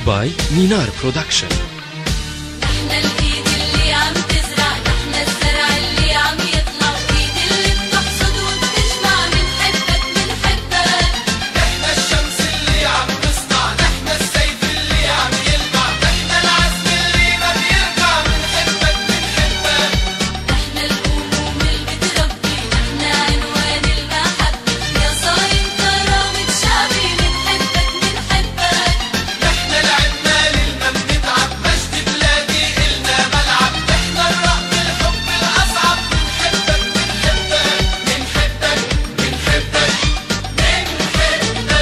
باي نينار برودكشن. نحن الايد اللي عم تزرع، نحن الزرع اللي عم يطلع، ايد اللي بتحصد وبتجمع، منحبك منحبك. نحن الشمس اللي عم تصنع، نحن السيف اللي عم يلمع، نحن العزم اللي ما بيرجع، منحبك منحبك. نحن الهموم اللي بتربي، نحن عنوان المحبة، يا صايم كرامة شعبي، منحبك منحبك. نحن العمال اللي ما بنتعب، مجد بلادي إلنا ملعب، نحن الرق الحب الأصعب، منحبك منحبك منحبك منحبك منحبك.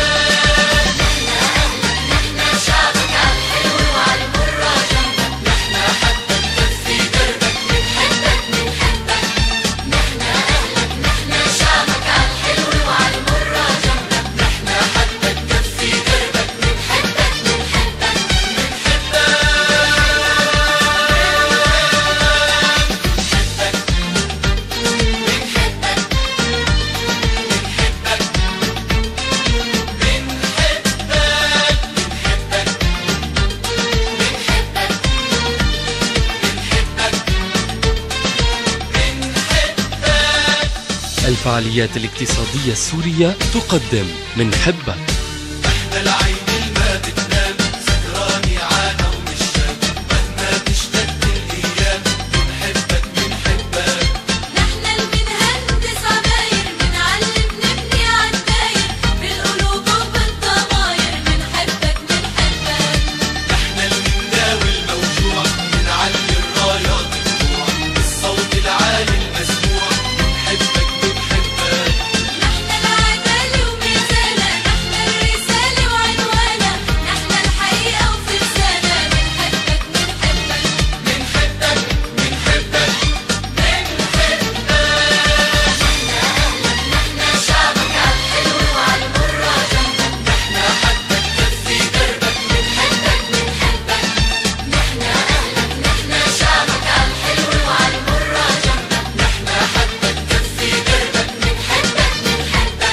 نحن شعبك عالحلو وعالمرة جنبك، نحن حتى نكفي دربك، منحبك منحبك. نحن أهلك، نحن شعبك عالحلو وعالمرة جنبك، نحن حتى نكفي دربك، منحبك منحبك الفعاليات الاقتصادية السورية تقدم منحبك. نحن العين الما بتنام، سهراني عانا ومشام، مهما تشتد الأيام، منحبك منحبك. نحن المنهندس عماير، منعلم نبني عالداير، بالقلوب وبالضماير، منحبك منحبك. نحن المنداوي الموجوع، منعلي الرايات الجوع، بالصوت العالي المسموع، منحبك منحبك. نحن العدالة وميزانة، نحن الرسالة وعنوانها، نحن الحقيقة وفرسانة، منحبك منحبك. منحبك منحبك منحبك. نحن شعبك عالحلو وعالمرة جنبك، نحن حتى نكفي دربك، منحبك منحبك. نحن أهلك، نحن شعبك عالحلو وعالمرة جنبك، نحن حتى نكفي دربك، منحبك منحبك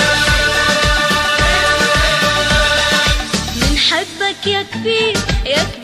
منحبك يا كبير يا